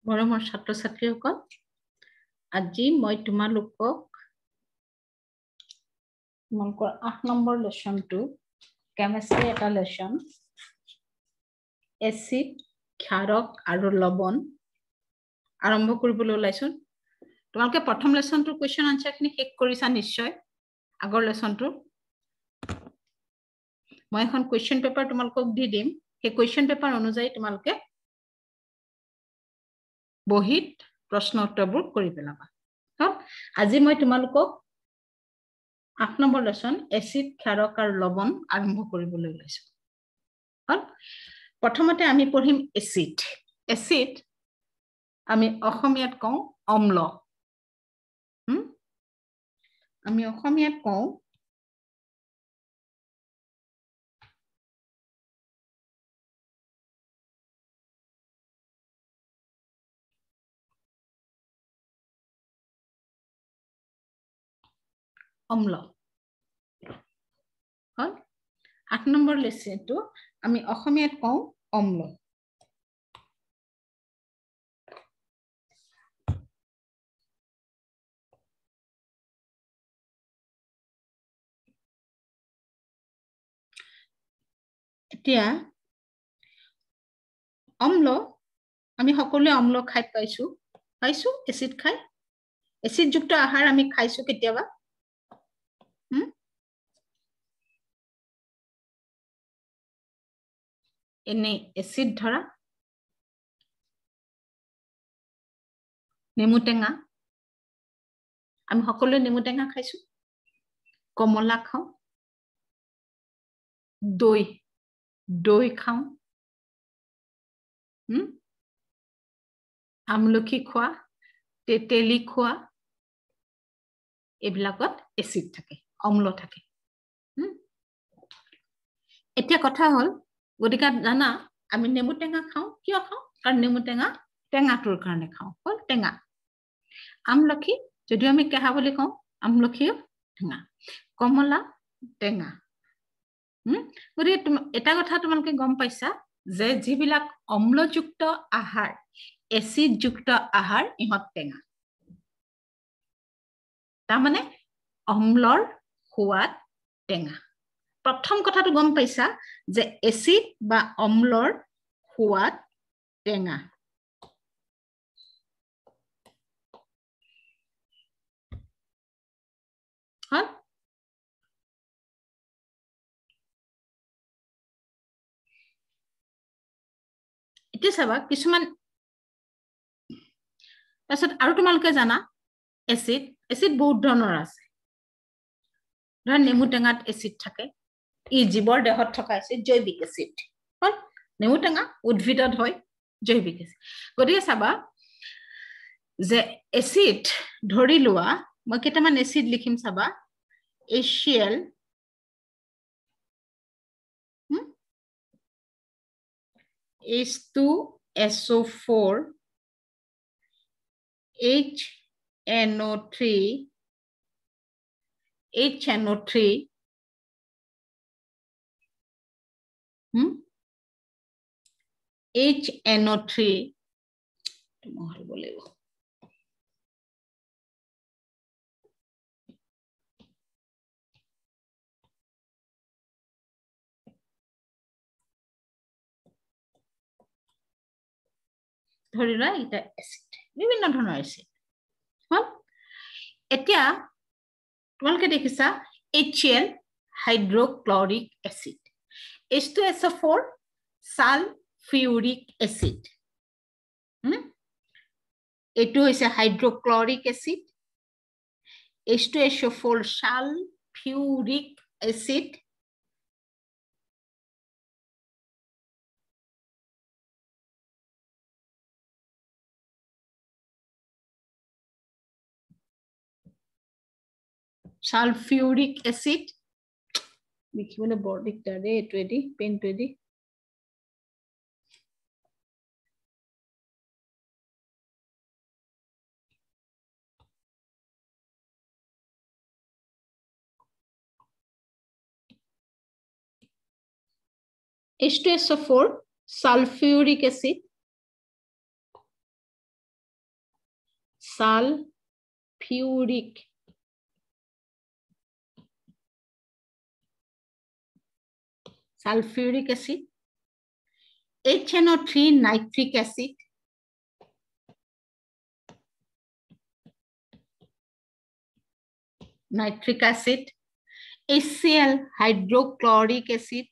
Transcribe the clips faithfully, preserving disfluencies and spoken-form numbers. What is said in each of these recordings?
মৰমৰ ছাত্ৰ ছাত্ৰীসকল, আজি মই তোমালোকক তোমালোকৰ আঠ নম্বৰ লেসনটো কেমিষ্ট্ৰি এটা লেসন এসিড ক্ষাৰক আৰু লৱণ আৰম্ভ কৰিবলৈ ওলাইছো। তোমালোকে প্ৰথম লেসনটো কোৱেশ্চন আনসাৰখিনি শেষ কৰিছা নিশ্চয়। আগৰ লেসনটো মই এখন কোৱেশ্চন পেপাৰ তোমালোকক দি দিম। সেই কোৱেশ্চন পেপাৰ অনুযায়ী তোমালোকে বহিত প্ৰশ্ন উত্তৰবোৰ কৰি পেলাবা। আজি মই তোমালোকক আঠ নম্বৰ লেসন এসিড ক্ষাৰক আৰু লৱণ আৰম্ভ কৰিবলৈ ওলাইছো। প্ৰথমতে আমি পঢ়িম এসিড। এসিড আমি অসমীয়াত কওঁ অম্ল। হুম আমি অসমীয়াত কওঁ অম্ল। হল আঠ নম্বৰ লেসনটো আমি অসমীয়াত কওঁ অম্ল। এতিয়া অম্ল আমি সকলোৱে অম্ল খাই পাইছো পাইছো এসিড খাই এসিড যুক্ত আহাৰ আমি খাইছো কেতিয়াবা। হুম এনে এসিড ধৰা নেমু টেঙা, আমি সকলোৱে নেমু টেঙা খাইছো, কমলা খাওঁ, দৈ দৈ খাওঁ, হুম আমলখি খোৱা, তেতেলী খোৱা, এইবিলাকত এসিড থাকে, অম্ল থাকে। হুম এতিয়া কথা হল, গতিকে জানা আমি নেমু টেঙা খাওঁ কিয় খাওঁ? কাৰণ নেমু টেঙা টেঙাটোৰ কাৰণে খাওঁ, হল টেঙা। আমলখি যদিও আমি কেহা বুলি কওঁ, আমলখিও টেঙা, কমলা টেঙা। হুম গতিকে এটা কথা তোমালোকে গম পাইছা যে যিবিলাক অম্লযুক্ত আহাৰ, এসিডযুক্ত আহাৰ, ইহঁত টেঙা। তাৰমানে অম্লৰ সোৱাদ টেঙা। প্ৰথম কথাটো গম পাইছা যে এসিড বা অম্লৰ সোৱাদ টেঙা। হল এতিয়া চাবা কিছুমান তাৰপিছত আৰু তোমালোকে জানা এসিড এসিড বহুত ধৰণৰ আছে। ধৰা নেমু টেঙাত এসিড থাকে, ই জীৱৰ দেহত থকা এসিড জৈৱিক এসিড। হল নেমু টেঙা উদ্ভিদত হয় জৈৱিক এসিড। গতিকে চাবা যে এসিড ধৰি লোৱা, মই কেইটামান এসিড লিখিম চাবা। HCl, H two S O four, H N O three, H N O three, hmm? H N O three, ধৰি লোৱা এটা এসিড, বিভিন্ন ধৰণৰ এসিড। হল এতিয়া তোমালোকে দেখিছা HCl hydrochloric acid, H two S O four sulphuric acid. হুম এইটো হৈছে hydrochloric acid, H two S O four sulphuric acid. Sulphuric acid লিখিবলৈ বৰ দিগদাৰ দেই, এইটোৱেদি পেনটোৱেদি। H two S O four sulphuric acid, sulphuric sulphuric acid H N O three nitric acid nitric acid HCl hydrochloric acid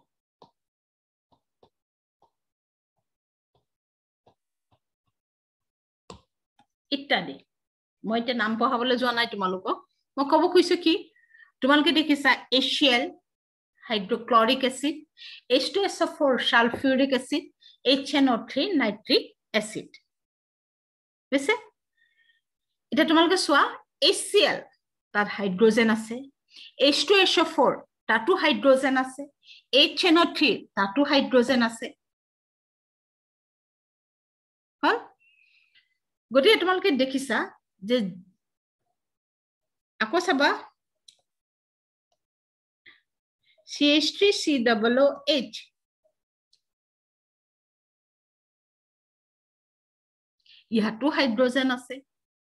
ইত্যাদি মই এটা নাম পঢ়াবলৈ যোৱা নাই তোমালোকক মই কব খুজিছো কি তোমালোকে দেখিছা HCl hydrochloric acid H two S O four sulfuric acid H N O three nitric acid বুঝছে এটা তোমালোকে চোৱা HCl তাত হাইড্ৰোজেন আছে H two S O four তাতো হাইড্ৰোজেন আছে H N O three তাতো হাইড্ৰোজেন আছে হল গতিকে তোমালোকে দেখিছা যে আকৌ চাবা C H three C O O H ইয়াতো হাইড্ৰোজেন আছে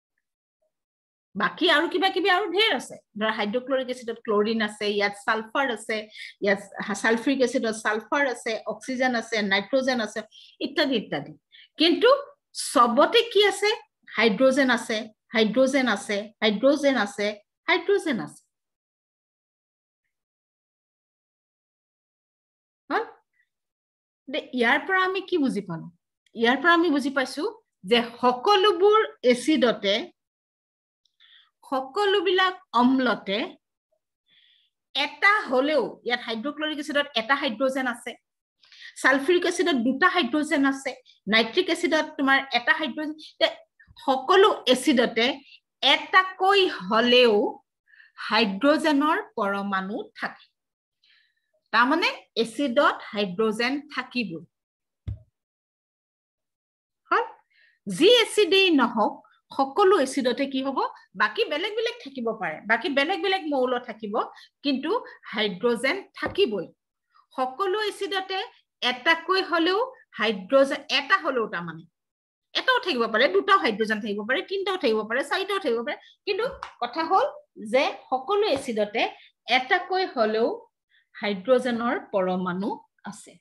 বাকি আৰু কিবা কিবি আৰু ঢেৰ আছে ধৰা হাইড্ৰোক্লোৰিক এসিডত ক্লোৰিন আছে ইয়াত সালফাৰ আছে ইয়াত সালফ্ৰিক এসিডত সালফাৰ আছে অক্সিজেন আছে নাইট্ৰোজেন আছে ইত্যাদি ইত্যাদি কিন্তু সবতে কি আছে হাইড্ৰোজেন আছে হাইড্ৰোজেন আছে হাইড্ৰোজেন আছে হাইড্ৰোজেন আছে হল দে ইয়াৰ পৰা আমি কি বুজি পালো ইয়াৰ পৰা আমি বুজি পাইছো যে সকলোবোৰ এসিডতে সকলোবিলাক অম্লতে এটা হলেও ইয়াত হাইড্ৰোক্লোৰিক এসিডত এটা হাইড্ৰোজেন আছে সালফ্ৰিক এসিডত দুটা হাইড্ৰোজেন আছে নাইট্ৰিক এসিডত তোমাৰ এটা হাইড্ৰোজেন সকলো এসিডতে এটা কৈ হলেও হাইড্ৰোজেনৰ পৰমাণু থাকে তাৰ মানে এসিডত হাইড্ৰোজেন থাকিব হল যি এসিডেই নহওক সকলো এসিডতে কি হ'ব বাকি বেলেগ বেলেগ থাকিব পাৰে বাকি বেলেগ বেলেগ মৌল থাকিব কিন্তু হাইড্ৰোজেন থাকিবই সকলো এসিডতে এটা কৈ হলেও হাইড্ৰোজেন এটা হলেও তা মানে এটাও থাকিব পাৰে দুটাও হাইড্ৰোজেন থাকিব পাৰে তিনটাও থাকিব পাৰে চাৰিটাও থাকিব পাৰে কিন্তু কথা হল যে সকলো এসিডতে এটা কৈ হলেও হাইড্ৰোজেনৰ পৰমাণু আছে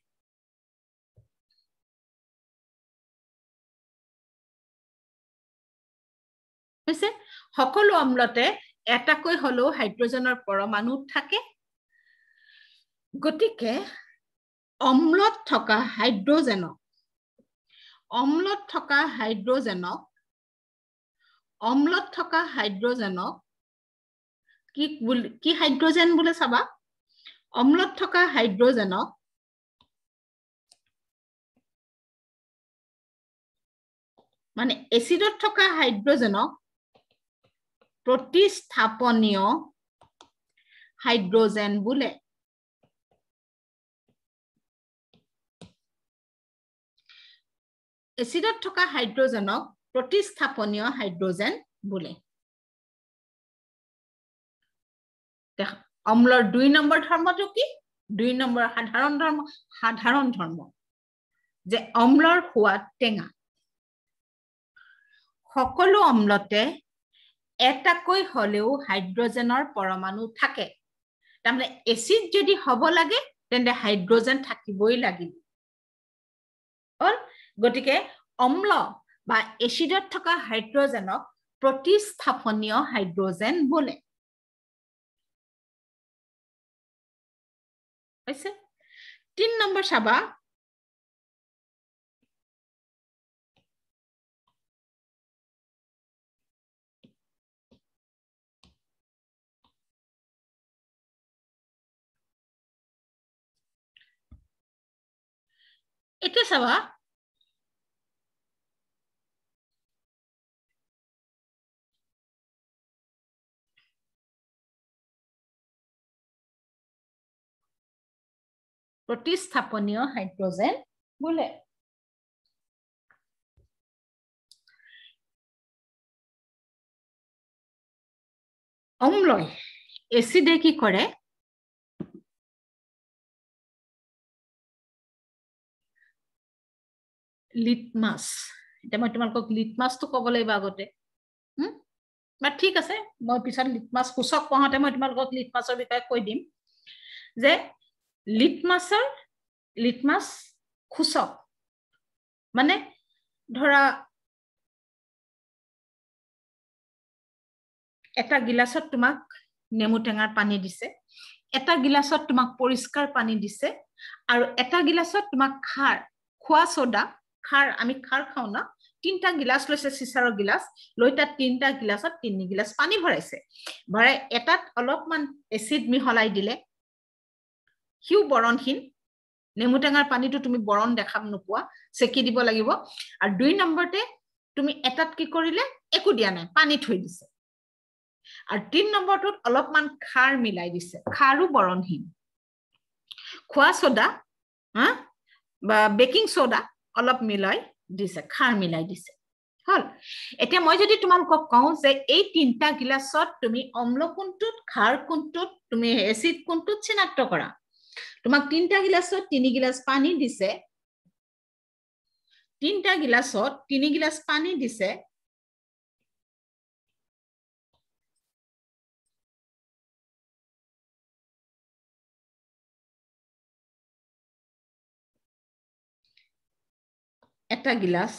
হৈছে সকলো অম্লতে এটা কৈ হলেও হাইড্ৰোজেনৰ পৰমাণু থাকে গতিকে অম্লত থকা হাইড্ৰোজেনক অম্লত থকা হাইড্ৰোজেনক অম্লত থকা হাইড্ৰোজেনক কি কি হাইড্ৰোজেন বুলি চাবা অম্লত থকা হাইড্ৰোজেনক মানে এসিডত থকা হাইড্ৰোজেনক প্ৰতিস্থাপনীয় হাইড্ৰোজেন বোলে এসিডত থকা হাইড্ৰোজেনক প্ৰতিস্থাপনীয় হাইড্ৰোজেন বোলে অম্লৰ দুই নম্বৰ ধৰ্মটো কি দুই নম্বৰ সাধাৰণ ধৰ্ম সাধাৰণ ধৰ্ম যে অম্লৰ সোৱাদ টেঙা সকলো অম্লতে এটা কৈ হলেও হাইড্ৰোজেনৰ পৰমাণু থাকে তাৰমানে এসিড যদি হ'ব লাগে তেন্তে হাইড্ৰোজেন থাকিবই লাগিব অল গতিকে অম্ল বা এসিডত থকা হাইড্ৰোজেনক প্ৰতিস্থাপনীয় হাইড্ৰোজেন বোলে হৈছে তিন নম্বৰ চাবা এটা চাবা প্ৰতিস্থাপনীয় হাইড্ৰোজেন বোলে অম্লই এসিডে কি কৰে লিটমাছ এটা মই তোমালোকক লিটমাছটো ক'ব লাগিব আগতে বা ঠিক আছে মই পিছত লিটমাছ সূচক পঢ়াতে মই তোমালোকক লিটমাছৰ বিষয়ে কৈ দিম যে লিটমাছৰ লিটমাছ সূচক মানে ধৰা এটা গিলাসত তোমাক নেমু টেঙাৰ পানী দিছে এটা গিলাসত তোমাক পৰিষ্কাৰ পানী দিছে আৰু এটা গিলাসত তোমাক খাৰ খোৱা সোডা খাৰ আমি খাৰ খাওঁ না তিনটা গিলাস লৈছে চিচাৰৰ গিলাস লৈ তাত তিনটা গিলাসত তিনি গিলাস পানী ভৰাইছে ভৰাই এটাত অলপমান এসিড মিহলাই দিলে হিউ বৰণহীন নেমু টেঙাৰ পানীটো তুমি বৰণ দেখাম নোপোৱা সেকি দিব লাগিব আৰু দুই নম্বৰতে তুমি এটাত কি কৰিলে একো দিয়া নাই পানী থৈ দিছে আৰু তিন নম্বৰটোত অলপমান খাৰ মিলাই দিছে খাৰো বৰণহীন খোৱা সোডা হা বা বেকিং সোডা অলপ মিলাই দিছে খাৰ মিলাই দিছে হল এতিয়া মই যদি তোমালোকক কওঁ যে এই তিনটা গিলাসত তুমি অম্ল কোনটোত খাৰ কোনটোত তুমি এসিড কোনটোত চিনাক্ত কৰা তোমাক তিনটা গিলাসত তিনি গিলাস পানী দিছে তিনটা গিলাসত তিনি গিলাস পানী দিছে এটা গিলাস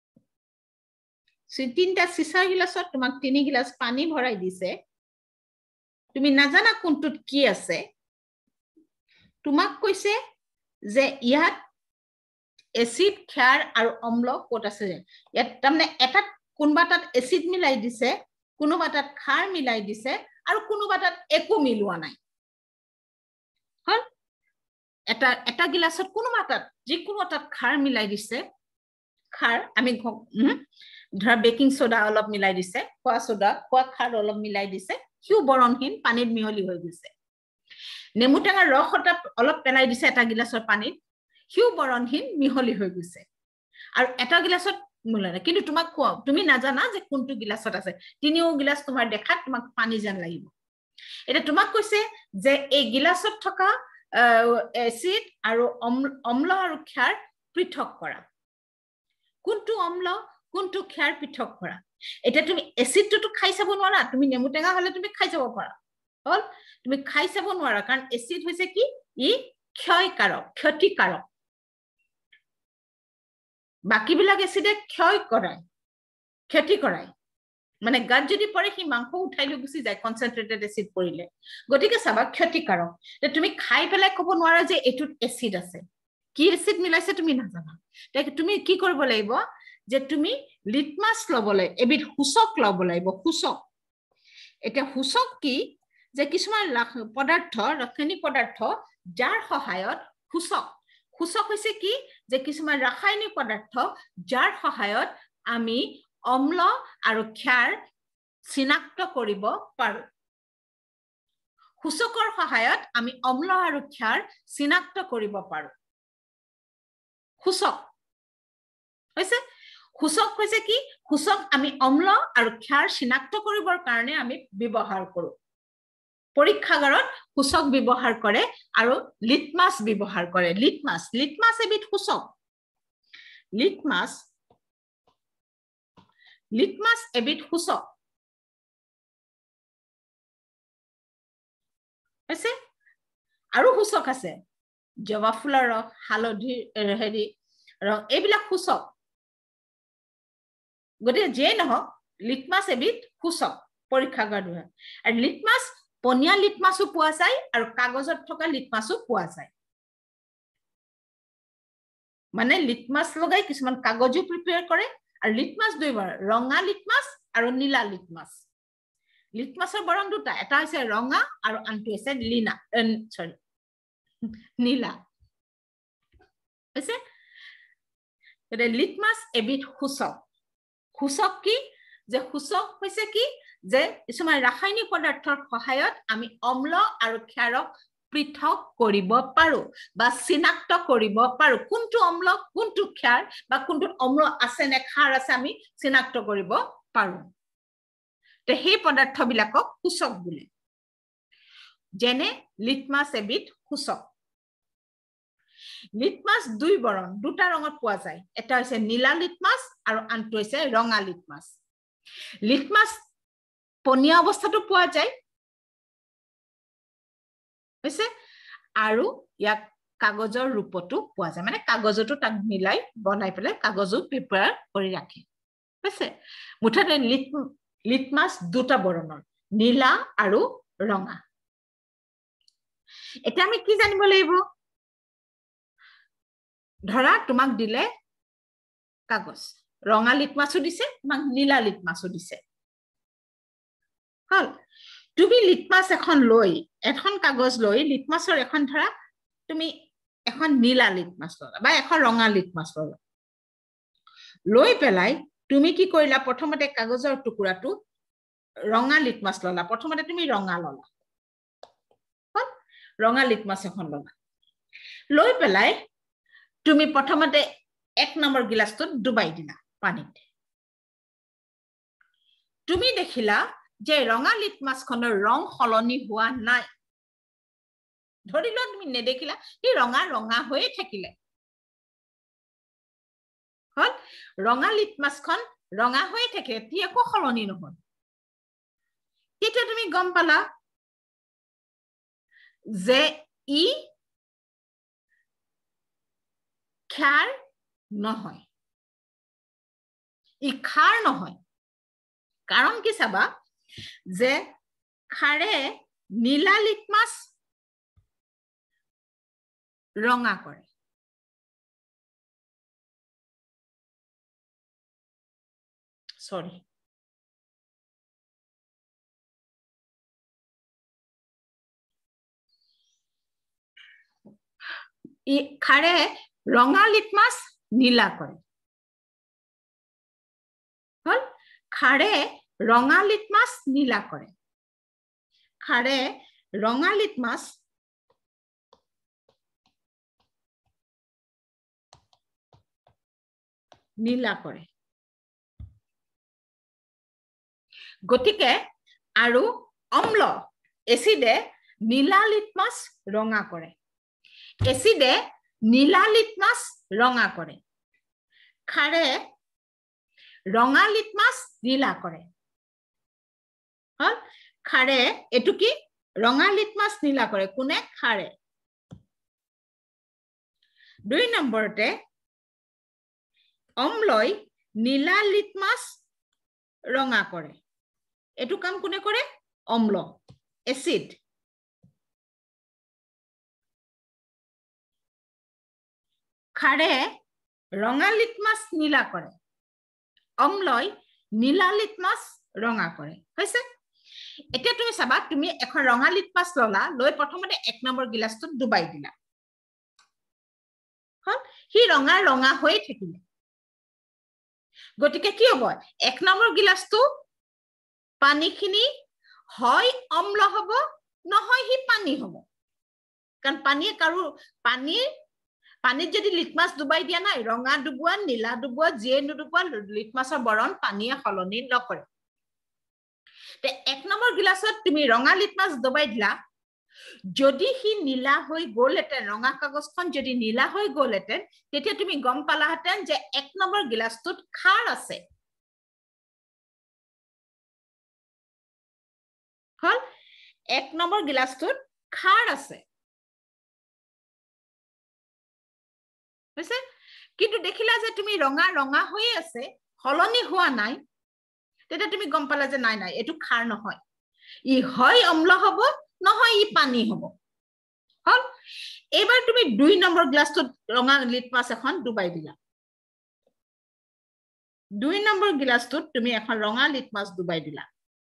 তিনটা চিচাৰ গিলাসত তোমাক তিনি গিলাস পানী ভৰাই দিছে তুমি নাজানা কোনটোত কি আছে তোমাক কৈছে যে ইয়াত এসিড খাৰ আৰু অম্ল কোট আছে ইয়াত তাৰমানে এটা কোনবা তাত এসিড মিলাই দিছে কোনোবা তাত খাৰ মিলাই দিছে আৰু কোনোবা তাত একো মিলোৱা নাই হল এটা এটা গিলাসত কোনোবা তাত যিকোনো তাত খাৰ মিলাই দিছে খাৰ আমি ধৰা বেকিং সোডা অলপ মিলাই দিছে খোৱা সোডা খোৱা খাৰ অলপ মিলাই দিছে হিউ বৰণহীন পানীত মিহলি হৈ গৈছে নেমু টেঙাৰ ৰস অলপ পেলাই দিছে এটা গিলাসৰ পানীত হিউ বৰণহীন মিহলি হৈ গৈছে আৰু এটা গিলাসত মিলাই কিন্তু তোমাক কোৱা তুমি নাজানা যে কোনটো গিলাসত আছে তিনিও গিলাস তোমাৰ দেখাত তোমাক পানী যেন লাগিব এটা তোমাক কৈছে যে এই গিলাসত থকা এসিড আৰু অম্ল আৰু ক্ষাৰ পৃথক কৰা কোনটো অম্ল কোনটো ক্ষাৰ পৃথক কৰা এটা তুমি এসিডটো খাই চাব নোৱাৰা তুমি নেমু টেঙা হলে তুমি খাই যাব পাৰা হল তুমি খাই চাব নোৱাৰা কাৰণ এসিড হৈছে কি ই ক্ষয়কাৰক ক্ষতিকাৰক বাকি বিলাক এসিডে ক্ষয় কৰায় ক্ষতি কৰায় মানে গাত যদি পৰে কি মাংস উঠাই লৈ গুছি যায় কনসেন্ট্ৰেটেড এসিড পৰিলে গতিকে সাবা ক্ষতিকাৰক তুমি খাই পেলাই ক'ব নোৱাৰা যে এটুত এসিড আছে কি এসিড মিলাইছে তুমি নাজানা তাকে তুমি কি কৰিব লাগিব যে তুমি লিটমাছ লবলৈ এবিধ সূচক লব লাগিব সূচক এটা সূচক কি যে কিছুমান পদাৰ্থ ৰাসায়নিক পদাৰ্থ যাৰ সহায়ত সূচক সূচক হৈছে কি যে কিছুমান ৰাসায়নিক পদাৰ্থ যাৰ সহায়ত আমি অম্ল আৰু ক্ষাৰ চিনাক্ত কৰিব পাৰো সূচকৰ সহায়ত আমি অম্ল আৰু ক্ষাৰ চিনাক্ত কৰিব পাৰো সূচক হৈছে সূচক হৈছে কি সূচক আমি অম্ল আৰু ক্ষাৰ চিনাক্ত কৰিবৰ কাৰণে আমি ব্যৱহাৰ কৰো পৰীক্ষাগাৰত সূচক ব্যৱহাৰ কৰে আৰু লিটমাছ ব্যৱহাৰ কৰে লিটমাছ লিটমাছ এবিধ সূচক লিটমাছ লিটমাছ এবিধ সূচক আছে আৰু সূচক আছে জবা ফুলৰ ৰস হালধি হেৰি ৰং এইবিলাক সূচক গতিকে যে নহওক লিটমাছ এবিধ সূচক পৰীক্ষাগাৰ আৰু লিটমাছ পনিয়া লিটমাছো পোৱা যায় আৰু কাগজত থকা লিটমাছো পোৱা যায় মানে লিটমাছ লগাই কিছুমান কাগজো প্ৰিপেয়াৰ কৰে আৰু লিটমাছ দুইবাৰ ৰঙা লিটমাছ আৰু নীলা লিটমাছ লিটমাছৰ বৰণ দুটা এটা হৈছে ৰঙা আৰু আনটো হৈছে লীনা সৰি নীলা হৈছে এটা লিটমাছ এবিধ সূচক সূচক কি যে সূচক হৈছে কি যে কিছুমান ৰাসায়নিক পদাৰ্থৰ সহায়ত আমি অম্ল আৰু ক্ষাৰক পৃথক কৰিব পাৰো বা চিনাক্ত কৰিব পাৰো কোনটো অম্ল কোনটো ক্ষাৰ বা কোনটো অম্ল আছে নে ক্ষাৰ আছে আমি চিনাক্ত কৰিব পাৰো তে সেই পদাৰ্থবিলাকক সূচক বোলে যেনে লিটমাছ এবিধ সূচক লিটমাছ দুই বৰণ দুটা ৰঙত পোৱা যায় এটা হৈছে নীলা লিটমাছ আৰু আনটো হৈছে ৰঙা লিটমাছ লিটমাছ পনীয়া অৱস্থাটো পোৱা যায় হৈছে আৰু ইয়াক কাগজৰ ৰূপটো পোৱা যায় মানে কাগজটো তাক মিলাই বনাই পেলাই কাগজো প্ৰিপেয়াৰ কৰি ৰাখে হৈছে মুঠতে লিটমাছ দুটা বৰণৰ নীলা আৰু ৰঙা এটা আমি কি জানিব লাগিব ধৰা তোমাক দিলে কাগজ ৰঙা লিটমাছও দিছে তোমাক নীলা লিটমাছও দিছে হল তুমি লিটমাছ এখন লৈ এখন কাগজ লৈ লিটমাছৰ এখন ধৰা তুমি এখন নীলা লিটমাছ ললা বা এখন ৰঙা লিটমাছ ললা লৈ পেলাই তুমি কি কৰিলা প্ৰথমতে কাগজৰ টুকুৰাটো ৰঙা লিটমাছ ললা প্ৰথমতে তুমি ৰঙা ললা হল ৰঙা লিটমাছ এখন ললা লৈ পেলাই তুমি প্ৰথমতে এক নম্বৰ গিলাসটোত ডুবাই দিলা পানীত তুমি দেখিলা যে ৰঙা লিটমাছখনৰ ৰং সলনি হোৱা নাই ধৰি লোৱা তুমি নেদেখিলা এই ৰঙা ৰঙা হৈয়ে থাকিলে হল ৰঙা লিটমাছখন ৰঙা হৈয়ে থাকে তি একো সলনি নহয় তেতিয়া তুমি গম পালা যে ই খাৰ নহয় ই খাৰ নহয় কাৰণ কি চাবা যে খাৰে নীলা লিটমাছ ৰঙা কৰে সৰি ই খাৰে ৰঙা লিটমাছ নীলা কৰে হল খাৰে ৰঙা লিটমাছ নীলা কৰে খাৰে ৰঙা লিটমাছ নীলা কৰে গতিকে আৰু অম্ল এচিডে নীলা লিটমাছ ৰঙা কৰে এচিডে নীলা লিটমাছ ৰঙা কৰে খাৰে ৰঙা লিটমাছ নীলা কৰে হল খাৰে এটু কি ৰঙা লিটমাছ নীলা কৰে কোনে খাৰে দুই নম্বৰতে অম্লই নীলা লিটমাছ ৰঙা কৰে এটু কাম কোনে কৰে অম্ল এসিড খাৰে ৰঙা লিটমাছ নীলা কৰে অম্লই নীলা লিটমাছ ৰঙা কৰে হৈছে এতিয়া তুমি চাবা তুমি এখন ৰঙা লিটমাছ ললা লৈ প্ৰথমতে এক নম্বৰ গিলাসটোত ডুবাই দিলা হল হি ৰঙা ৰঙা হৈ থাকিলে গতিকে কি হ'ব এক নম্বৰ গিলাসটো পানীখিনি হয় অম্ল হ'ব নহয় হি পানী হ'ব কাৰণ পানীয়ে কাৰো পানীৰ পানীত যদি লিটমাছ ডুবাই দিয়া নাই ৰঙা ডুবোৱা নীলা ডুবোৱা জিয়ে নুডুবোৱা লিটমাছৰ বৰণ পানীয়ে সলনি নকৰে তে এক নম্বৰ গিলাসত তুমি ৰঙা লিটমাছ ডুবাই দিলা যদি হি নীলা হৈ গ'লহেঁতেন ৰঙা কাগজখন যদি নীলা হৈ গ'লহেঁতেন তেতিয়া তুমি গম পালাহেঁতেন যে এক নম্বৰ গিলাসটোত খাৰ আছে হল এক নম্বৰ গিলাসটোত খাৰ আছে হৈছে কিন্তু দেখিলা যে তুমি ৰঙা ৰঙা হৈ আছে সলনি হোৱা নাই তেতিয়া তুমি গম পালা যে নাই নাই এটু খাৰ নহয় ই হয় অম্ল হ'ব নহয় ই পানী হ'ব হল এবাৰ তুমি দুই নম্বৰ গ্লাসটোত ৰঙা লিটমাছ এখন ডুবাই দিলা দুই নম্বৰ গ্লাসটোত তুমি এখন ৰঙা লিটমাছ ডুবাই দিলা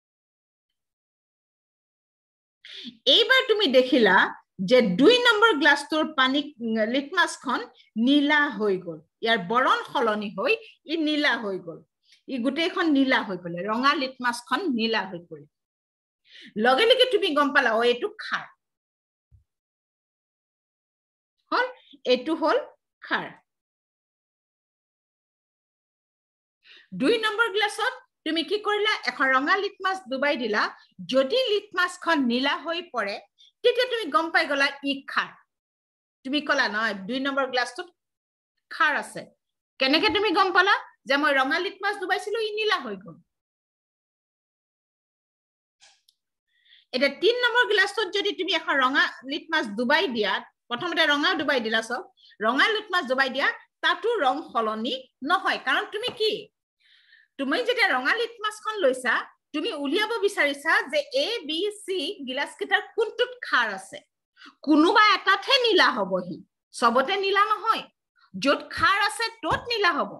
এইবাৰ তুমি দেখিলা যে দুই নম্বৰ গ্লাসটোৰ পানী লিটমাছখন নীলা হৈ গ'ল ইয়াৰ বৰণ সলনি হৈ ই নীলা হৈ গ'ল ই গুটেইখন নীলা হৈ পলে ৰঙা লিটমাছখন নীলা হৈ পলে লগে লগে তুমি গম পালা ও এটু খাৰ হল এটু হল খাৰ দুই নম্বৰ গ্লাসত তুমি কি কৰিলা এখন ৰঙা লিটমাছ ডুবাই দিলা যদি লিটমাছখন নীলা হৈ পৰে তেতিয়া তুমি গম পাই গলা ই খাৰ তুমি কলা নহয় দুই নম্বৰ গ্লাসটোত খাৰ আছে কেনেকে তুমি গম পালা যে মই ৰঙা লিটমাছ ডুবাইছিলো ই নীলা হৈ গ'ল এটা তিন নম্বৰ গ্লাছটোত যদি তুমি এখন ৰঙা লিটমাছ ডুবাই দিয়া প্ৰথমতে ৰঙা ডুবাই দিলা সব ৰঙা লিটমাছ ডুবাই দিয়া তাতো ৰং সলনি নহয় কাৰণ তুমি কি তুমি যেতিয়া ৰঙা লিটমাছখন লৈছা তুমি উলিয়াব বিচাৰিছা যে এ বি সি গ্লাছ কিটাৰ কোনটোত খাৰ আছে কোনোবা এটাতহে নীলা হবহি সবতে নীলা নহয় যত খাৰ আছে তত নীলা হব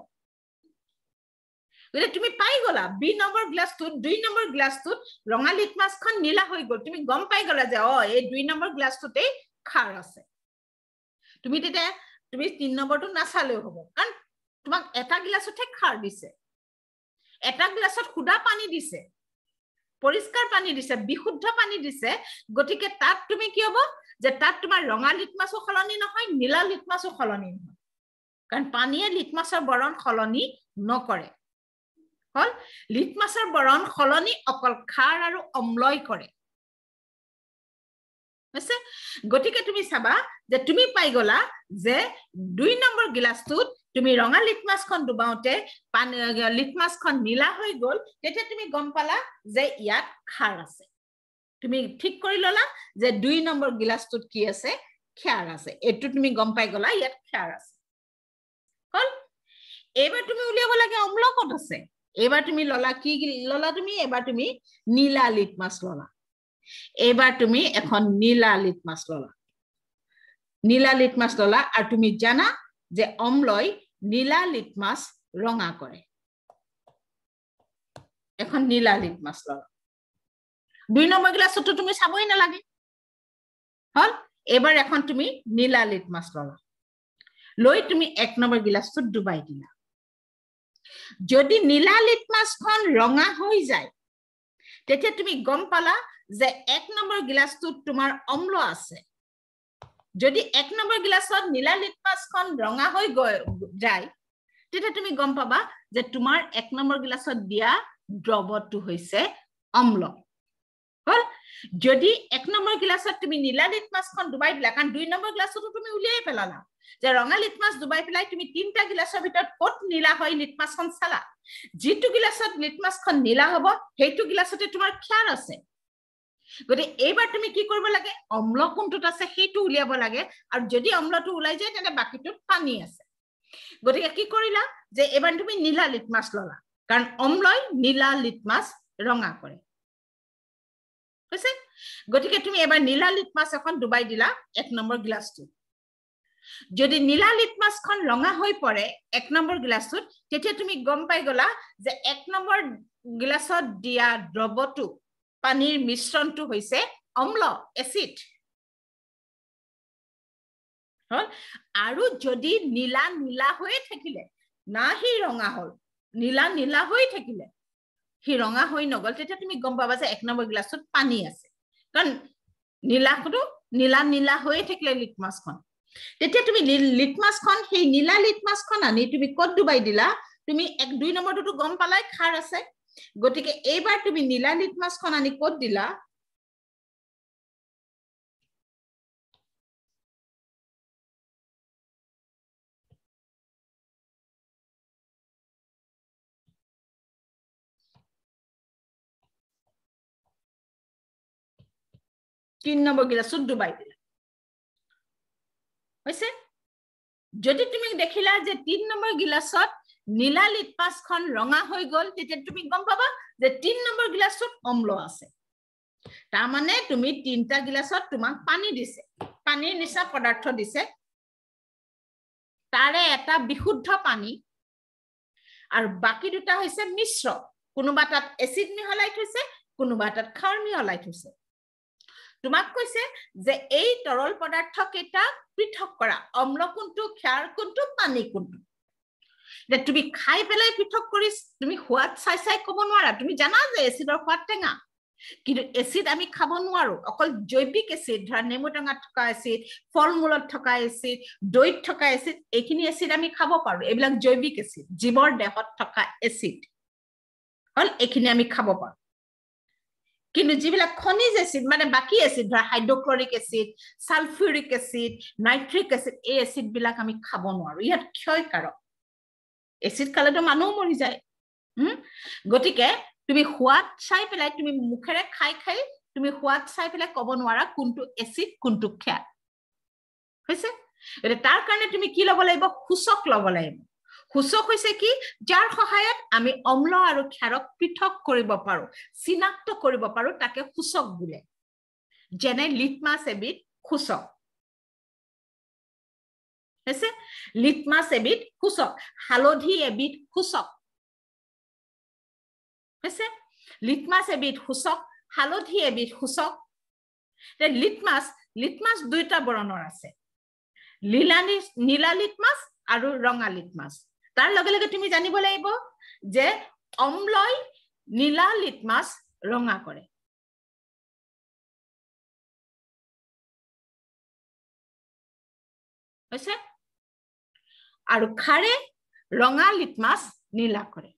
গলে তুমি পাই গলা বি নম্বৰ গ্লাছটোত দুই নম্বৰ গ্লাছটোত ৰঙা লিটমাছখন নীলা হৈ গল তুমি গম পাই গলা যে অ এই দুই নম্বৰ গ্লাছটোতে খাৰ আছে তুমি তেতে তুমি তিন নম্বৰটো নাছালেও হ'ব কাৰণ তোমাক এটা গ্লাছতে খাৰ দিছে এটা গ্লাছত খুদা পানী দিছে পৰিষ্কাৰ পানী দিছে বিশুদ্ধ পানী দিছে গতিকে তাত তুমি কি হ'ব যে তাত তোমাৰ ৰঙা লিটমাছও খলনি নহয় নীলা লিটমাছও খলনি নহয় কাৰণ পানীয়ে লিটমাছৰ বৰণ খলনি নকৰে হল লিটমাছৰ বৰণ খলনি অকল খাৰ আৰু অম্লই কৰে আছে গতিকে তুমি চাবা যে তুমি পাই গলা যে দুই নম্বৰ গ্লাছটোত তুমি ৰঙা লিটমাছখন ডুবাওতে পানী লিটমাছখন নীলা হৈ গল তেতিয়া তুমি গম পালা যে ইয়াত খাৰ আছে তুমি ঠিক কৰি ললা যে দুই নম্বৰ গ্লাছটোত কি আছে খাৰ আছে এটো তুমি গম পাই গলা ইয়াত খাৰ আছে হল এবাৰ তুমি উলিয়াব লাগে অম্ল কত আছে এবাৰ তুমি ললা কি ললা তুমি এবাৰ তুমি নীলা লিটমাছ ললা এবাৰ তুমি এখন নীলা লিটমাছ ললা নীলা লিটমাছ ললা আৰু তুমি জানা যে অম্লই নীলা লিটমাছ ৰঙা কৰে এখন নীলা লিটমাছ ললা দুই নম্বৰ গ্লাছটো তুমি চাবই না লাগে হল এবাৰ এখন তুমি নীলা লিটমাছ ললা লৈ তুমি এক নম্বৰ গ্লাছটো ডুবাই দিলা যদি নীলা লিটমাছখন ৰঙা হৈ যায় তেতিয়া তুমি গম পালা যে এক নম্বৰ গ্লাছটোত তোমাৰ অম্ল আছে যদি এক নম্বৰ গ্লাছত নীলা লিটমাছখন ৰঙা হৈ যায় তেতিয়া তুমি গম পাবা যে তোমাৰ এক নম্বৰ গ্লাছত দিয়া দ্ৰৱটো হৈছে অম্ল হল যদি এক নম্বৰ গ্লাছত তুমি নীলা লিটমাছখন ডুবাই দিলা কাৰণ দুই নম্বৰ গ্লাছটো তুমি উলিয়াই পেলালা যে ৰঙা লিটমাছ ডুবাই পেলাই তুমি তিনটা গ্লাছৰ ভিতৰত কত নীলা হয় লিটমাছখন চালা যেটো গ্লাছত লিটমাছখন নীলা হ'ব হেইটো গ্লাছতে তোমাৰ খাৰ আছে গতি এইবাৰ তুমি কি কৰিব লাগে অম্ল কোনটোত আছে হেইটো উলিয়াব লাগে আৰু যদি অম্লটো উলাই যায় তেনে বাকিটোত পানী আছে গতি কি কৰিলা যে এবাৰ তুমি নীলা লিটমাছ ললা কাৰণ অম্লই নীলা লিটমাছ ৰঙা কৰে হৈছে গতিকে তুমি এবাৰ নীলা লিটমাছ এখন ডুবাই দিলা এক নম্বৰ গ্লাছটো যদি নীলা লিটমাছখন ৰঙা হৈ পৰে এক নম্বৰ গ্লাছটোত তেতিয়া তুমি গম পাই গলা যে এক নম্বৰ গ্লাছত দিয়া দ্ৰৱটো পানীৰ মিশ্ৰণটো হৈছে অম্ল এসিড হল আৰু যদি নীলা নীলা হৈ থাকিলে না হি ৰঙা হল নীলা নীলা হৈ থাকিলে হি ৰঙা হৈ নগল তেতিয়া তুমি গম পাবা যে এক নম্বৰ গ্লাছত পানী আছে কাৰণ নীলাটো নীলা নীলা হৈ থাকিলে লিটমাছখন তেতিয়া তুমি লিটমাছখন সেই নীলা লিটমাছখন আনি তুমি কত ডুবাই দিলা তুমি এক দুই নম্বৰটো গম পালাই খাৰ আছে গতিকে এইবাৰ তুমি নীলা লিটমাছখন আনি কত দিলা তিন নম্বৰ গ্লাছত ডুবাই দিলা হৈছে যদি তুমি দেখিলা যে তিন নম্বৰ গ্লাছত নীলা লিটমাছখন ৰঙা হৈ গল তেতিয়া তুমি গম পাবা যে তিন নম্বৰ গ্লাছত অম্ল আছে তাৰ মানে তুমি তিনটা গ্লাছত তোমাক পানী দিছে পানীৰ নিচা পদাৰ্থ দিছে তাৰে এটা বিশুদ্ধ পানী আৰু বাকি দুটা হৈছে মিশ্ৰ কোনোবা তাত এসিড মিহলাই থৈছে কোনোবা তাত খাৰ মিহলাই থৈছে তোমাক কৈছে যে এই তৰল পদাৰ্থ কেইটা পৃথক কৰা অম্ল কোনটো খাৰ কোনটো পানী কোনটো যে তুমি খাই পেলাই পৃথক কৰি তুমি হোৱাত চাই চাই কব নোৱাৰা তুমি জানা যে এসিডৰ হোৱাত টেঙা কিন্তু এসিড আমি খাব নোৱাৰো অকল জৈৱিক এসিড ধৰা নেমু টেঙাত থকা এসিড ফলমূলত থকা এসিড দৈত থকা এসিড এইখিনি এসিড আমি খাব পাৰো এইবিলাক জৈৱিক এসিড জীৱৰ দেহত থকা এসিড হল এইখিনি আমি খাব পাৰো কিন্তু যিবিলাক খনিজ এসিড মানে বাকি এসিড ধৰা hydrochloric acid sulphuric acid nitric acid এই এসিড বিলাক আমি খাব নোৱাৰো ইয়াত ক্ষয়কাৰক এসিড খালেতো মানুহ মৰি যায় হুম গতিকে তুমি হোৱাত চাই পেলাই তুমি মুখেৰে খাই খাই তুমি সোৱাদ চাই পেলাই ক'ব নোৱাৰা কোনটো এচিড কোনটো ক্ষাৰ হৈছে এতে তাৰ কাৰণে তুমি কি ল'ব লাগিব সূচক ল'ব লাগিব সূচক হৈছে কি যাৰ সহায়ত আমি অম্ল আৰু ক্ষাৰক পৃথক কৰিব পাৰো চিনাক্ত কৰিব পাৰো তাকে সূচক বোলে যেনে লিটমাছ এবিধ সূচক হৈছে লিটমাছ এবিধ সূচক হালধি এবিধ সূচক হৈছে লিটমাছ এবিধ সূচক হালধি এবিধ সূচক তে লিটমাছ লিটমাছ দুইটা বৰণৰ আছে লীলা নীলা লিটমাছ আৰু ৰঙা লিটমাছ তাৰ লগে লগে তুমি জানিব লাগিব যে অম্লই নীলা লিটমাছ ৰঙা কৰে হৈছে আৰু খাৰে ৰঙা লিটমাছ নীলা কৰে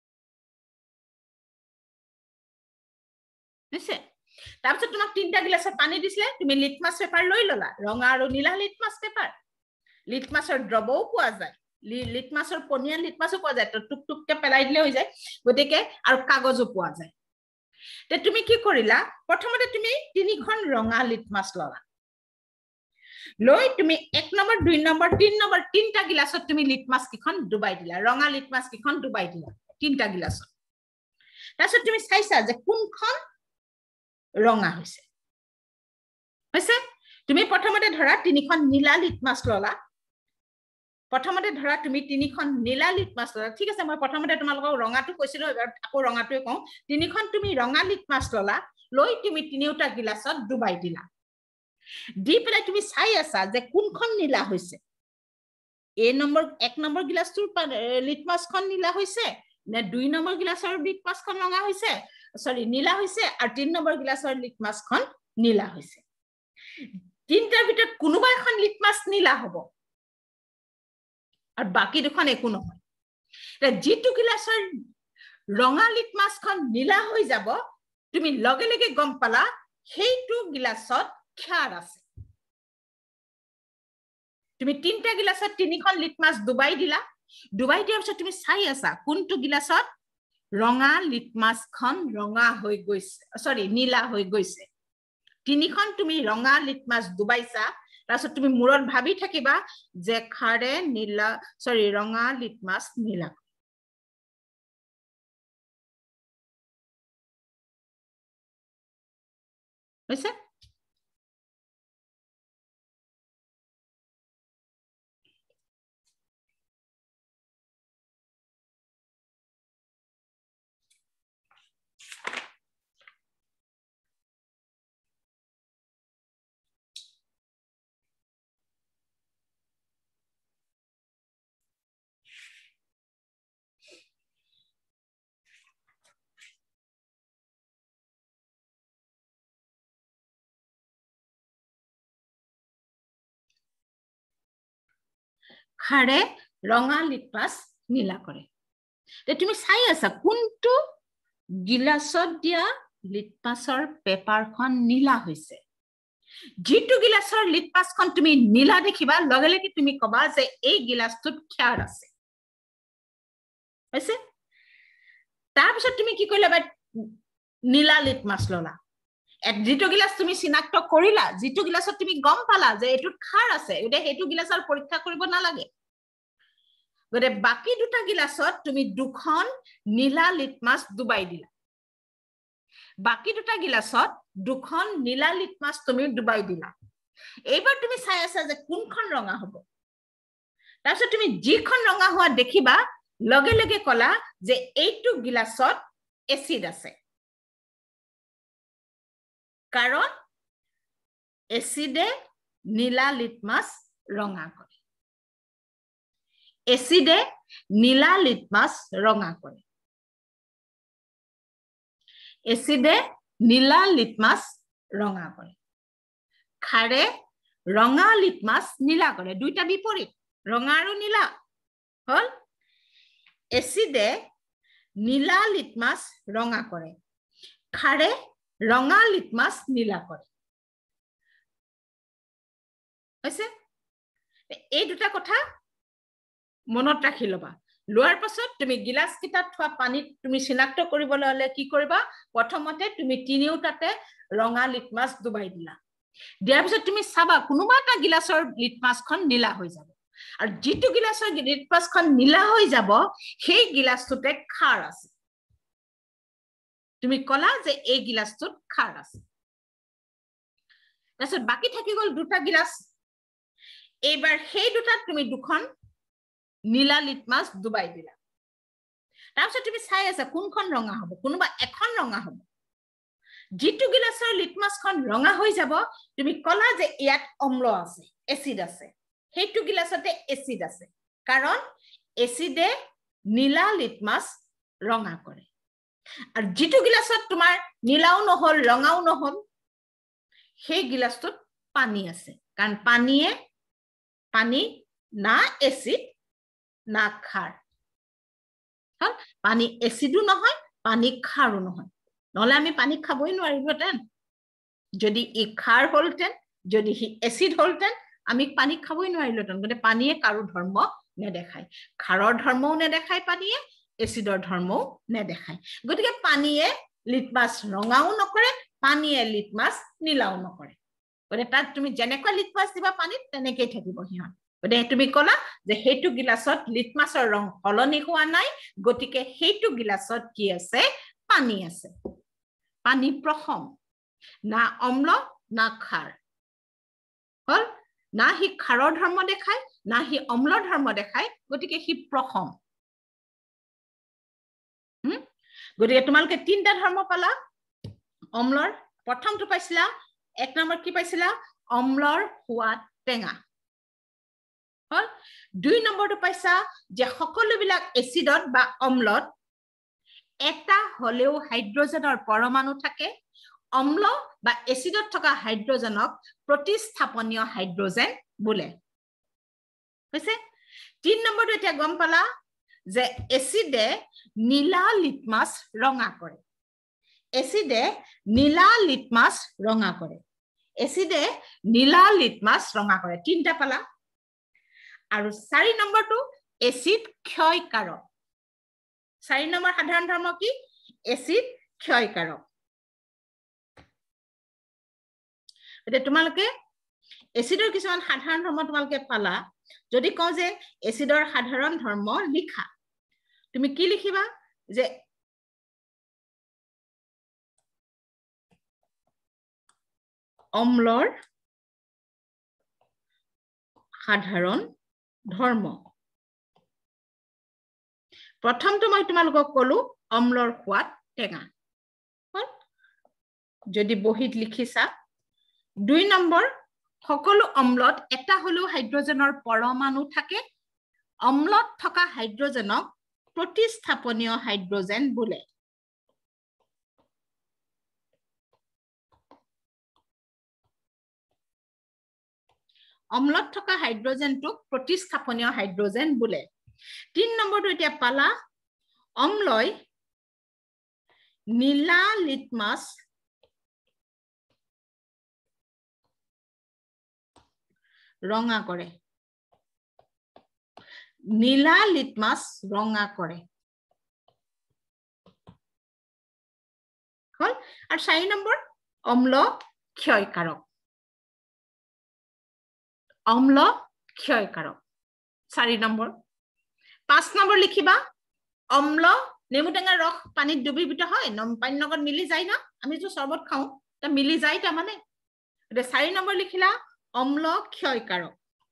হৈছে তাৰপিছত তোমাক তিনটা গিলাছত পানী দিছিলে তুমি লিটমাছ পেপাৰ লৈ ললা ৰঙা আৰু নীলা লিটমাছ পেপাৰ লিটমাছৰ দ্ৰৱও পোৱা যায় লিটমাছৰ পনিয়া লিটমাছও পোৱা যায় তো টুক টুককে পেলাই দিলে হৈ যায় গতিকে আৰু কাগজও পোৱা যায় তে তুমি কি কৰিলা প্ৰথমতে তুমি তিনিখন ৰঙা লিটমাছ ললা লৈ তুমি এক নম্বৰ দুই নম্বৰ তিন নম্বৰ তিনটা গিলাছত তুমি লিটমাছ কিখন ডুবাই দিলা ৰঙা লিটমাছ কিখন ডুবাই দিলা তিনটা গিলাছত তাৰপিছত তুমি চাইছা যে কোনখন ৰঙা হৈছে হৈছে তুমি প্ৰথমতে ধৰা তিনিখন নীলা লিটমাছ ললা প্ৰথমতে ধৰা তুমি তিনিখন নীলা লিটমাছ ললা ঠিক আছে মই প্ৰথমতে তোমালোকক ৰঙাটো কৈছিলো এবাৰ আকৌ ৰঙাটোৱে কওঁ তিনিখন তুমি ৰঙা লিটমাছ ললা লৈ তুমি তিনিটা গিলাছত ডুবাই দিলা দি পেলাই তুমি চাই আছা যে কোনখন নীলা হৈছে এ নম্বৰ এক নম্বৰ গিলাছটোৰ লিটমাছখন নীলা হৈছে নে দুই নম্বৰ গিলাছৰ লিটমাছখন ৰঙা হৈছে সৰি নীলা হৈছে আৰু তিন নম্বৰ গিলাছৰ লিটমাছখন নীলা হৈছে তিনটাৰ ভিতৰত কোনোবা এখন লিটমাছ নীলা হ'ব আৰু বাকি দুখন একো নহয় তে যেটো গিলাছৰ ৰঙা লিটমাছখন নীলা হৈ যাব তুমি লগে লগে গম পালা সেইটো গিলাছত ক্ষাৰ আছে তুমি তিনটা গিলাছত তিনিখন লিটমাছ ডুবাই দিলা ডুবাই দিয়াৰ পিছত তুমি চাই আছা কোনটো গিলাছত ৰঙা লিটমাছখন ৰঙা হৈ গৈছে সৰি নীলা হৈ গৈছে তিনিখন তুমি ৰঙা লিটমাছ ডুবাইছা তাৰপিছত তুমি মূৰত ভাবি থাকিবা যে খাৰে নীলা সৰি ৰঙা লিটমাছ নীলা হৈছে খাৰে ৰঙা লিটমাছ নীলা কৰে তে তুমি চাই আছা কোনটো গিলাছত দিয়া লিটমাছৰ পেপাৰখন নীলা হৈছে যেটো গিলাছৰ লিটমাছখন তুমি নীলা দেখিবা লগে লগে তুমি কবা যে এই গিলাছটোত ক্ষাৰ আছে হৈছে তাৰপিছত তুমি কি কৰিলা নীলা লিটমাছ ললা যেটো গিলাছ তুমি চিনাক্ত কৰিলা যেটো গিলাছত তুমি গম পালা যে এটোত ক্ষাৰ আছে এটা হেতু গিলাছৰ পৰীক্ষা কৰিব নালাগে গতে বাকি দুটা গিলাছত তুমি দুখন নীলা লিটমাছ ডুবাই দিলা বাকি দুটা গিলাছত দুখন নীলা লিটমাছ তুমি ডুবাই দিলা এইবাৰ তুমি চাই আছা যে কোনখন ৰঙা হ'ব তাৰপিছত তুমি যিখন ৰঙা হোৱা দেখিবা লগে লগে কলা যে এইটো গিলাছত এচিড আছে কাৰণ এচিডে নীলা লিটমাছ ৰঙা কৰে এচিডে নীলা লিটমাছ ৰঙা কৰে এচিডে নীলা লিটমাছ ৰঙা কৰে খাৰে ৰঙা লিটমাছ নীলা কৰে দুইটা বিপৰীত ৰঙা আৰু নীলা হল এচিডে নীলা লিটমাছ ৰঙা কৰে খাৰে ৰঙা লিটমাছ নীলা কৰে হৈছে এই দুটা কথা মনত ৰাখি লবা লোৱাৰ পাছত তুমি গিলাস কিটাত থোৱা পানীত তুমি চিনাক্ত কৰিবলৈ হলে কি কৰিবা প্ৰথমতে তুমি তিনিওটাতে ৰঙা লিটমাছ ডুবাই দিলা দিয়াৰ পিছত তুমি চাবা কোনোবা এটা গিলাসৰ লিটমাছখন নীলা হৈ যাব আৰু যেটো গিলাসৰ লিটমাছখন নীলা হৈ যাব সেই গিলাসটোতে খাৰ আছে তুমি কলা যে এই গিলাসটোত খাৰ আছে তাৰপিছত বাকি থাকি গল দুটা গিলাস এইবাৰ সেই দুটাত তুমি দুখন নীলা লিটমাছ ডুবাই দিলা তাৰপিছত তুমি চাই আছা কোনখন ৰঙা হ'ব কোনোবা এখন ৰঙা হ'ব যেটো গিলাসৰ লিটমাছখন ৰঙা হৈ যাব তুমি কলা যে ইয়াত অম্ল আছে এসিড আছে সেইটো গিলাসতে এসিড আছে কাৰণ এসিডে নীলা লিটমাছ ৰঙা কৰে আৰু যেটো গিলাসত তোমাৰ নীলাও নহল ৰঙাও নহল সেই গিলাসটোত পানী আছে কাৰণ পানীয়ে পানী না এসিড না খাৰ হল পানী এসিডো নহয় পানী খাৰো নহয় নহলে আমি পানী খাবই নোৱাৰিলোহেঁতেন যদি ই খাৰ হলতেন যদি হি এসিড হলতেন আমি পানী খাবই নোৱাৰিলোহেঁতেন গতে পানীয়ে কাৰো ধৰ্ম নেদেখায় খাৰৰ ধৰ্মও নেদেখায় পানীয়ে এসিডৰ ধৰ্মও নেদেখায় গতিকে পানীয়ে লিটমাছ ৰঙাও নকৰে পানীয়ে লিটমাছ নীলাও নকৰে গতে তাত তুমি যেনেকুৱা লিটমাছ দিবা পানীত তেনেকৈ থাকিব হিহঁত গতে তুমি কলা যে সেইটো গিলাসত লিটমাছৰ ৰং হলনি হোৱা নাই গতিকে সেইটো গিলাসত কি আছে পানী আছে পানী প্ৰথম না অম্ল না খাৰ হল না হি খাৰৰ ধৰ্ম দেখায় না হি অম্লৰ ধৰ্ম দেখায় গতিকে হি প্ৰথম হুম গতিকে তোমালোকে তিনটা ধৰ্ম পালা অম্লৰ প্ৰথমটো পাইছিলা এক নম্বৰ কি পাইছিলা অম্লৰ সোৱাদ টেঙা হল দুই নম্বৰটো পাইছা যে সকলোবিলাক এসিডত বা অম্লত এটা হলেও হাইড্ৰোজেনৰ পৰমাণু থাকে অম্ল বা এসিডত থকা হাইড্ৰোজেনক প্ৰতিস্থাপনীয় হাইড্ৰোজেন বোলে হৈছে তিন নম্বৰটো এতিয়া গম পালা যে এসিডে নীলা লিটমাছ ৰঙা কৰে এসিডে নীলা লিটমাছ ৰঙা কৰে এসিডে নীলা লিটমাছ ৰঙা কৰে তিনটা পালা আৰু চাৰি নম্বৰটো এসিড ক্ষয়কাৰক চাৰি নম্বৰ সাধাৰণ ধৰ্ম কি এসিড ক্ষয়কাৰক এতিয়া তোমালোকে এসিডৰ কিছুমান সাধাৰণ ধৰ্ম তোমালোকে পালা যদি কওঁ যে এসিডৰ সাধাৰণ ধৰ্ম লিখা তুমি কি লিখিবা যে অম্লৰ সাধাৰণ ধৰ্ম প্ৰথমটো মই তোমালোকক কলো অম্লৰ সোৱাদ টেঙা হল যদি বহিত লিখিছা দুই নম্বৰ সকলো অম্লত এটা হলেও হাইড্ৰোজেনৰ পৰমাণু থাকে অম্লত থকা হাইড্ৰোজেনক প্ৰতিস্থাপনীয় হাইড্ৰোজেন বোলে অম্লত থকা হাইড্ৰোজেনটোক প্ৰতিস্থাপনীয় হাইড্ৰোজেন বোলে তিন নম্বৰটো এতিয়া পালা অম্লই নীলা লিটমাছ ৰঙা কৰে নীলা লিটমাছ ৰঙা কৰে হল আৰু চাৰি নম্বৰ অম্ল ক্ষয়কাৰক অম্ল ক্ষয়কাৰক চাৰি নম্বৰ পাঁচ নম্বৰ লিখিবা অম্ল নেমু টেঙাৰ ৰস পানীত ডুবিবিত হয় পানীৰ লগত মিলি যায় না আমি যে চৰবত খাওঁ তা মিলি যায় তা মানে এটা চাৰি নম্বৰ লিখিলা অম্ল ক্ষয়কাৰক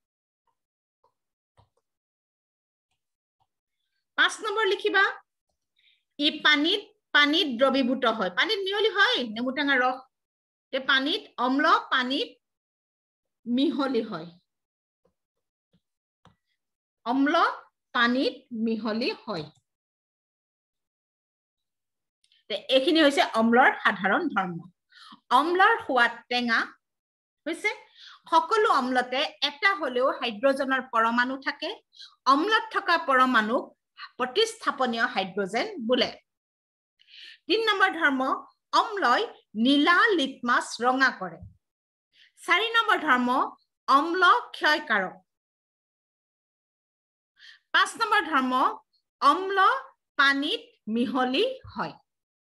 পাঁচ নম্বৰ লিখিবা ই পানীত পানীত দ্ৰবীভূত হয় পানীত মিহলি হয় নেমু টেঙাৰ ৰস তে পানীত অম্ল পানীত মিহলি হয় অম্ল পানীত মিহলি হয় তে এখিনি হৈছে অম্লৰ সাধাৰণ ধৰ্ম অম্লৰ সোৱাদ টেঙা হৈছে সকলো অম্লতে এটা হলেও হাইড্ৰোজেনৰ পৰমাণু থাকে অম্লত থকা পৰমাণুক প্ৰতিস্থাপনীয় হাইড্ৰোজেন বোলে তিন নম্বৰ ধৰ্ম অম্লই নীলা লিটমাছ ৰঙা কৰে চাৰি নম্বৰ ধৰ্ম অম্ল ক্ষয়কাৰক পাঁচ নম্বৰ ধৰ্ম অম্ল পানীত মিহলি হয়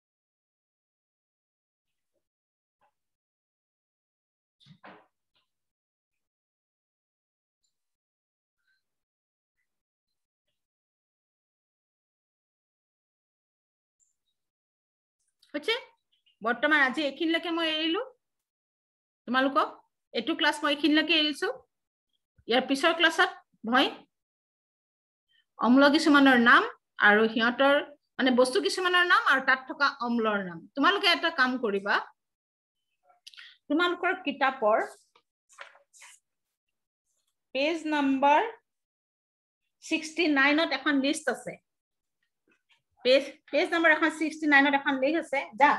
হচ্ছে বৰ্তমান আজি এখিনলৈকে মই এৰিলো তোমালোকক এটু ক্লাস মই এখিনলৈকে এৰিছো ইয়াৰ পিছৰ ক্লাছত মই অম্ল কিছুমানৰ নাম আৰু হিয়তৰ মানে বস্তু কিছুমানৰ নাম আৰু তাত থকা অম্লৰ নাম তোমালোকে এটা কাম কৰিবা তোমালোকৰ কিতাপৰ পেজ নাম্বাৰ ছিক্সটি-নাইন ত এখন লিষ্ট আছে পেজ পেজ নাম্বাৰ এখন ছিক্সটি-নাইন ত এখন লিষ্ট আছে যা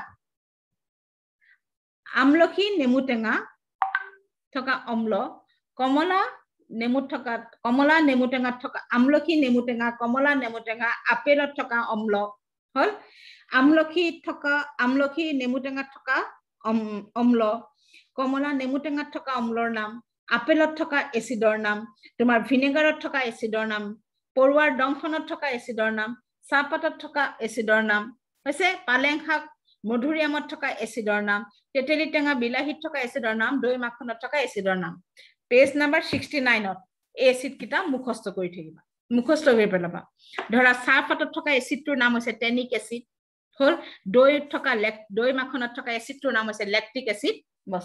আমলখি নেমু টেঙা থকা অম্ল কমলা নেমু থকা কমলা নেমু টেঙা থকা আমলখি নেমু টেঙা কমলা নেমু টেঙা আপেলত থকা অম্ল হল আমলখি থকা আমলখি নেমু টেঙা থকা অম্ল কমলা নেমু টেঙা থকা অম্লৰ নাম আপেলত থকা এচিডৰ নাম তোমাৰ ভিনেগাৰত থকা এচিডৰ নাম পৰুৱাৰ দংশনত থকা এচিডৰ নাম চাহপাতত থকা এচিডৰ নাম হৈছে পালেং শাক মধুৰিআমত থকা এচিডৰ নাম তেতেলী টেঙা বিলাহীত থকা এচিডৰ নাম দৈ মাখনত থকা এচিডৰ নাম পেজ নাম্বাৰ ছিক্সটি-নাইন ত এচিড কিটা মুখস্থ কৰি থাকিবা মুখস্থ কৰি পেলাবা ধৰা চাহপাতত থকা এচিডটোৰ নাম হৈছে টেনিক এচিড হল দৈত থকা দৈ মাখনত থকা এচিডটোৰ নাম হৈছে ল্যাকটিক এচিড বস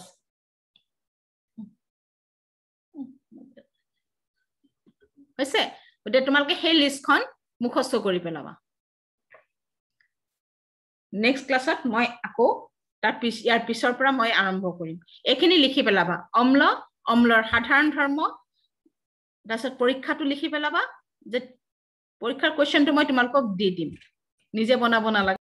হৈছে ওতে তোমালকে সেই লিষ্টখন মুখস্থ কৰি পেলাবা নেক্সট ক্লাছত মই আকৌ তাৰ পিছ ইয়াৰ পিছৰ পৰা মই আৰম্ভ কৰিম এখিনি লিখি পেলাবা অম্ল অম্লৰ সাধাৰণ ধৰ্ম দাসত পৰীক্ষাটো লিখি পেলাবা যে পৰীক্ষাৰ কোৱেশ্চনটো মই তোমালকক দি দিম নিজে বনাব নালাগে